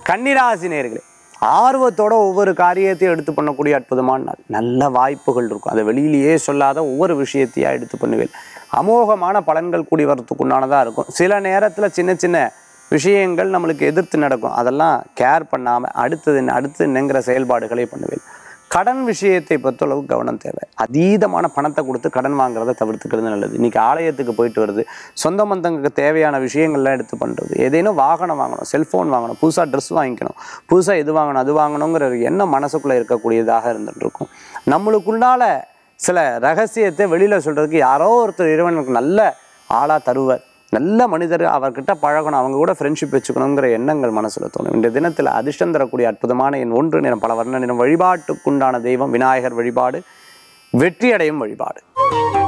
கன்னிராசி நேயர்களே, ஆர்வத்தோட ஒவ்வொரு காரியத்தையும் எடுத்து பண்ணக்கூடிய அற்புதமான நாள். நல்ல வாய்ப்புகள் இருக்கும். அதை வெளியிலேயே சொல்லாத ஒவ்வொரு விஷயத்தையா எடுத்து பண்ணுவேன். அமோகமான பலன்கள் கூடி வரத்துக்கு உண்டானதாக இருக்கும். சில நேரத்தில் சின்ன சின்ன விஷயங்கள் நம்மளுக்கு எதிர்த்து நடக்கும். அதெல்லாம் கேர் பண்ணாமல் அடுத்து என்னங்கிற செயல்பாடுகளை பண்ணுவேன். கடன் விஷயத்தை பொறுத்தளவு கவனம் தேவை. அதீதமான பணத்தை கொடுத்து கடன் வாங்குறதை தவிர்த்துக்கிறது நல்லது. இன்றைக்கி ஆலயத்துக்கு போயிட்டு வருது, சொந்த பந்தங்களுக்கு தேவையான விஷயங்கள்லாம் எடுத்து பண்ணுறது, ஏதேனும் வாகனம் வாங்கணும், செல்ஃபோன் வாங்கணும், புதுசாக ட்ரெஸ் வாங்கிக்கணும், புதுசாக இது வாங்கணும் அது வாங்கணுங்கிற எண்ணம் மனசுக்குள்ளே இருக்கக்கூடியதாக இருந்துகிட்டு இருக்கும். நம்மளுக்குள்ளால சில ரகசியத்தை வெளியில் சொல்கிறதுக்கு யாரோ ஒருத்தர் இறைவனுக்கு நல்ல ஆளாக தருவர், நல்ல மனிதர், அவர்கிட்ட பழகணும், அவங்க கூட ஃப்ரெண்ட்ஷிப் வச்சுக்கணுங்கிற எண்ணங்கள் மனசில் தோணும். இந்த தினத்தில் அதிர்ஷ்டம் தரக்கூடிய அற்புதமான எண் 1 நிறம், பல வர்ண நிறம். வழிபாட்டுக்குண்டான தெய்வம் விநாயகர் வழிபாடு, வெற்றியடையும் வழிபாடு.